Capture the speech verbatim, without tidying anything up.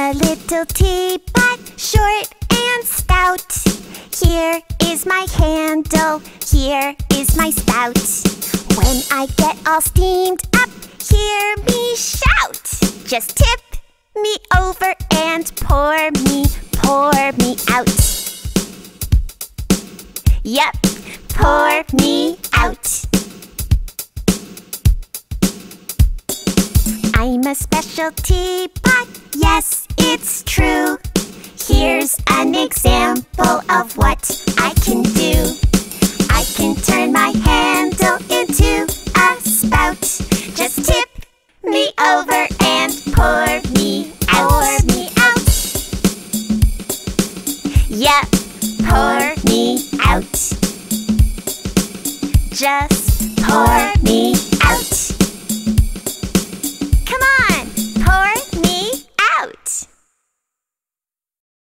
a little teapot, short and stout. Here is my handle, here is my spout. When I get all steamed up, hear me shout. Just tip me over and pour me, pour me out. Yep, pour me out. I'm a special teapot, yes, it's true. Here's an example of what I can do. I can turn my handle into a spout. Just tip me over and pour me out. Pour me out. Yep, pour me out. Just pour me